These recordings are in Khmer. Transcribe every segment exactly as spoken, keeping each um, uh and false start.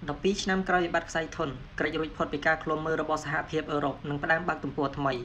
ដល់ពីឆ្នាំក្រោយវិបត្តិខ្សែធនក្រិចរួចផុតពីការឃ្លាំមើលរបស់សហភាពអឺរ៉ុបនិងផ្ដើមបើកទំព័រថ្មី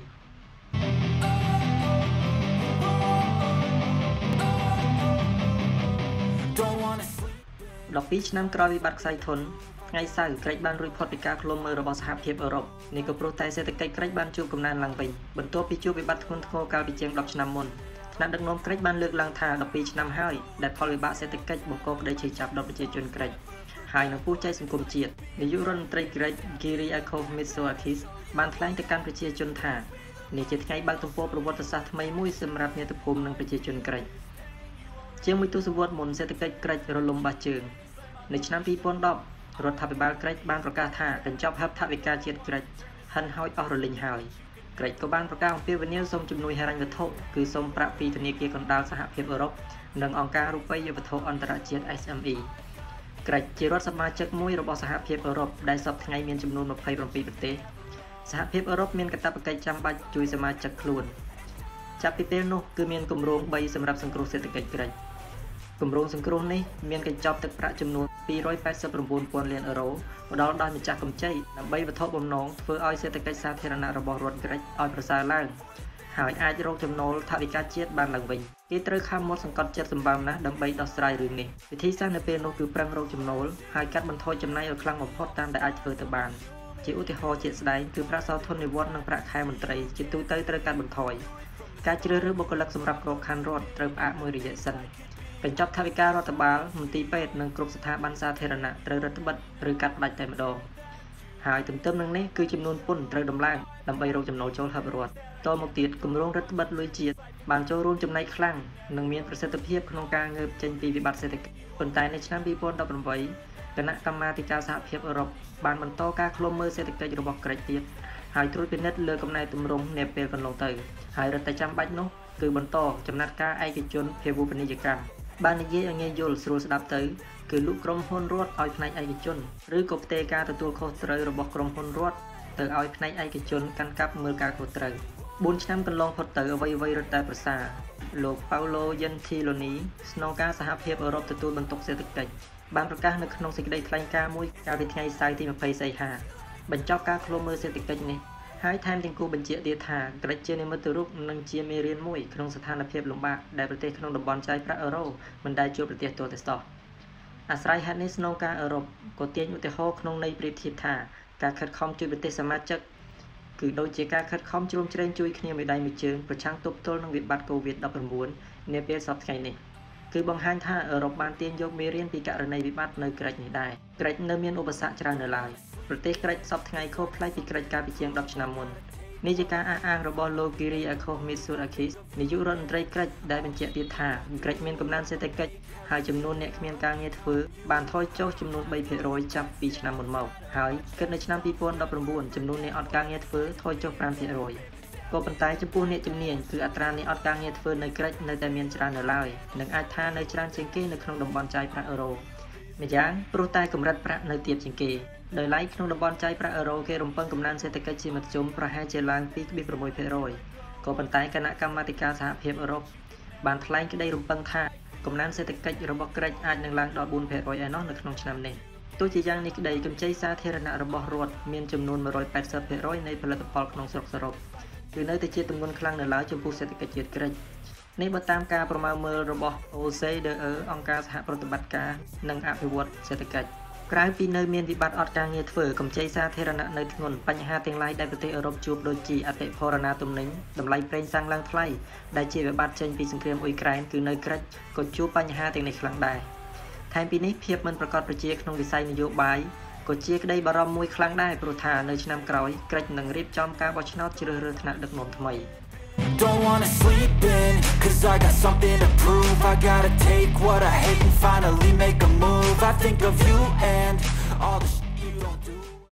ដល់ពីឆ្នាំក្រោយវិបត្តិខ្សែធនថ្ងៃសៅរ៍ក្រិចបានរួចផុតពីការឃ្លាំមើលរបស់សហភាពអឺរ៉ុបនេះក៏ព្រោះតែសេដ្ឋកិច្ចក្រិចបានជួបកំណើនឡើងវិញបន្ទាប់ពីជួបវិបត្តិធ្ងន់ធ្ងរកាលពីជាងដប់ឆ្នាំមុនថ្នាក់ដឹកនាំក្រិចបានលើកឡើងថាដប់ពីឆ្នាំហើយដែលផលវិបាកសេដ្ឋកិច្ចបង្កក្តីឈឺចាប់ដល់ប្រជាជនក្រិចហើយនឹងពុះចែកសង្គមជាតិនាយករដ្ឋមន្ត្រីក្រិច Mitsotakis បានថ្លែងទៅកាន់ប្រជាជនថានេះជាថ្ងៃបើកទំព័រប្រវត្តិសាស្ត្រថ្មីមួយសម្រាប់មាតុភូមិនិងប្រជាជនក្រិចជាងមួយទសវត្សរ៍មុនសេដ្ឋកិច្ចក្រិចរលំបាស់ជើងនៅឆ្នាំពីរពាន់ដប់រដ្ឋាភិបាលក្រិចបានប្រកាសថាកញ្ចប់ហេដ្ឋាភិការជាតិក្រិចហិនហោចអស់រលីងហើយក្រិចក៏បានប្រកាសអំពាវនាវសូមជំនួយហិរញ្ញវត្ថុគឺសូមប្រាក់ពីធនាគារកណ្ដាលសហភាពអឺរ៉ុបនិងអង្គការរូបិយវត្ថុអន្តរជាតិ S M E ក្រិចជារដ្ឋសមាជិកមួយរបស់សហភាពអឺរ៉ុបដែលសពថ្ងៃមានចំនួនម្ភៃប្រាំពីរប្រទេសសហភាពអឺរ៉ុបមានកាតព្វកិច្ចចាំបាច់ជួយសមាជិកខ្លួនចាប់ពីពេលនោះគឺមានគម្រោងបីសម្រាប់សង្គ្រោះសេដ្ឋកិច្ចក្រិចគម្រោងសង្គ្រោះនេះមានកញ្ចប់ទឹកប្រាក់ចំនួនពីររយប៉ែតសិបប្រាំបួនពាន់លានអឺរ៉ូផ្ដល់ដល់ម្ចាស់កម្ចីដើម្បីវត្ថុបំណងធ្វើឲ្យសេដ្ឋកិច្ចសាធារណៈរបស់រដ្ឋក្រិចឲ្យប្រសើរឡើងហើយអាចរកចំណូលថវិកាជាតិបានឡើងវិញគេត្រូវខំមកសង្កត់ចិត្តសម្បំណាស់ដើម្បីដោះស្រាយរឿងនេះវិធីសាស្ត្រនៅពេលនោះគឺប្រឹងរកចំណូលហើយកាត់បន្ថយចំណាយឲ្យខ្លាំងបំផុតតាមដែលអាចធ្វើទៅបានជាឧទាហរណ៍ជាក់ស្ដែងគឺប្រាក់សោធននិវត្តន៍និងប្រាក់ខែមន្ត្រីជាទូទៅត្រូវកាត់បន្ថយការជ្រើសរើសបុគ្គលិកសម្រាប់ក្របខ័ណ្ឌរដ្ឋត្រូវផ្អាកមួយរយៈសិនកញ្ចប់ថវិការដ្ឋបាលមន្ទីរពេទ្យនិងគ្រប់ស្ថាប័នសាធារណៈត្រូវរឹតបន្តឹងឬកាត់ផ្តាច់តែម្ដងហើយទន្ទឹមនឹងនេះគឺចំនួនពន្ធត្រូវដំឡើងដើម្បីរកចំណូលចូលហិបរដ្ឋតមកទៀតគម្រោងរដ្ឋបិទលុយជាតិបានចូលរួមចំណែកខ្លាំងនិងមានប្រសិទ្ធភាពក្នុងការងើបចេញពីវិបត្តិសេដ្ឋកិច្ចប៉ុន្តែនៅឆ្នាំពីរពាន់ដប់ប្រាំបីគណៈកម្មាធិការសហភាពអឺរ៉ុបបានបន្តការឃ្លាំមើលសេដ្ឋកិច្ចរបស់ក្រិចទៀតហើយត្រួតពិនិត្យលើកំណែទម្រង់នាពេលកន្លងទៅហើយរដ្ឋតែចាំបាច់នោះគឺបន្តចំណាត់ការឯកជនភាវូបនីយកម្មបាននិយាយឲ្យងាយយល់ស្រួលស្ដាប់ទៅគឺលុកក្រុមហ៊ុនរដ្ឋឲ្យផ្នែកឯកជនឬក៏ផ្ទេរការទទួលខុសត្រូវរបស់ក្រុមហ៊ុនរដ្ឋទៅឲ្យផ្នែកឯកជនកាន់កាប់មើលការខុសត្រូវបួនឆ្នាំកន្លងផុតទៅអ្វីអ្វីរត់តែប្រសើរលោក Paolo Gentiloni ស្នងការសហភាពអឺរ៉ុបទទួលបន្ទុកសេដ្ឋកិច្ចបានប្រកាសនៅក្នុងសេចក្តីថ្លែងការណ៍មួយកាលពីថ្ងៃសៅរ៍ទីម្ភៃសីហាបញ្ចប់ការឃ្លាំមើលសេដ្ឋកិច្ចនេះហើយថែមទាំងគូបញ្ជាក់ទៀតថាក្រិចជានិមិត្តរូបនិងជាមេរៀនមួយក្នុងស្ថានភាពលំបាកដែលប្រទេសក្នុងតំបន់ចាយប្រាក់អឺរ៉ូមិនដែលជួបប្រទេសទាល់តែសោះអាស្រ័យហេតុនេះស្នងការអឺរ៉ុបក៏ទាញឧទាហរណ៍ក្នុងន័យប្រៀបធៀបថាការខិតខំជួយប្រទេសសមាជិកគឺដូចជាការខិតខំជ្រោមជ្រែងជួយគ្នាមួយដៃមួយជើងប្រឆាំងទប់ទល់នឹងវិបត្តិ កូវីដ ដប់ប្រាំបួន នាពេលសប្តាហ៍នេះគឺបង្ហាញថាអឺរ៉ុបបានទាញយកមេរៀនពីករណីវិបត្តិនៅក្រិចនេះដែរក្រិចនៅមានឧបសគ្គច្រើននៅឡើយប្រទេសក្រិចសប្តាហ៍ខុសប្លែកពីក្រិចកាលពីជាងដប់ឆ្នាំមុននេះជាការអះអាងរបស់លោក Mitsotakis នាយករដ្ឋមន្ត្រីក្រិចដែលបញ្ជាក់ទៀតថាក្រិចមានកំណើនសេដ្ឋកិច្ចហើយចំនួនអ្នកគ្មានការងារធ្វើបានថយចុះចំនួនបីភាគរយចាប់ពីឆ្នាំមុនមកហើយគិតនៅឆ្នាំពីរពាន់ដប់ប្រាំបួនចំនួនអ្នកអត់ការងារធ្វើថយចុះប្រាំភាគរយក៏ប៉ុន្តែចំពោះអ្នកជំនាញគឺអត្រាអ្នកអត់ការងារធ្វើនៅក្រិចនៅតែមានច្រើននៅឡើយនិងអាចថានៅច្រើនជាងគេនៅក្នុងតំបន់ចាយប្រាក់អឺរ៉ូម្យ៉ាងព្រោះតែកម្រិតប្រាក់នៅទាបជាងគេដោយឡែកក្នុងតំបន់ចាយប្រាក់អឺរ៉ូគេរំពឹងកំណើនសេដ្ឋកិច្ចជាមធ្យមប្រហែលជាឡើង ពីរភាគប្រាំមួយភាគរយ ក៏ប៉ុន្តែគណៈកម្មាធិការសហភាពអឺរ៉ុបបានថ្លែងក្តីរំពឹងថាកំណើនសេដ្ឋកិច្ចរបស់ក្រិចអាចនឹងឡើងដល់បួនភាគរយឯណោះនៅក្នុងឆ្នាំនេះទោះជាយ៉ាងនេះក្តីកម្ចីសាធារណៈរបស់រដ្ឋមានចំនួនមួយរយប៉ែតសិបភាគរយនៃផលិតផលក្នុងស្រុកសរុបគឺនៅតែជាទម្ងន់ខ្លាំងនៅឡើយចំពោះសេដ្ឋកិច្ចជាតិក្រិចនេះបើតាមការប្រមាណមើលរបស់ អូ សេ ដឺ អឺ អង្គការសហប្រតិបត្តិការនិងអភិវឌ្ឍសេដ្ឋកិច្ចក្រៅពីនៅមានវិបត្តិអត់ការងារធ្វើកម្ចីសាធារណៈនៅធ្ងន់បញ្ហាទាំងឡាយដែលប្រទេសអឺរ៉ុបជួបដូចជាអតិផរណាទំនិញតម្លៃប្រេងសាំងឡើងថ្លៃដែលជាវិបត្តិចេញពីសង្គ្រាមអ៊ុយក្រែនគឺនៅក្រិចក៏ជួបបញ្ហាទាំងនេះខ្លាំងដែរថែមពីនេះភាពមិនប្រកបប្រជាក្នុងវិស័យនយោបាយក៏ជាក្តីបារម្ភមួយខ្លាំងដែរព្រោះថានៅឆ្នាំក្រោយក្រិចនឹងរៀបចំការបោះឆ្នោតជ្រើសរើសថ្នាក់ដឹកនាំថ្មី Don't wanna sleep in, cause I got something to prove. I gotta take what I hate and finally make a move. I think of you and all the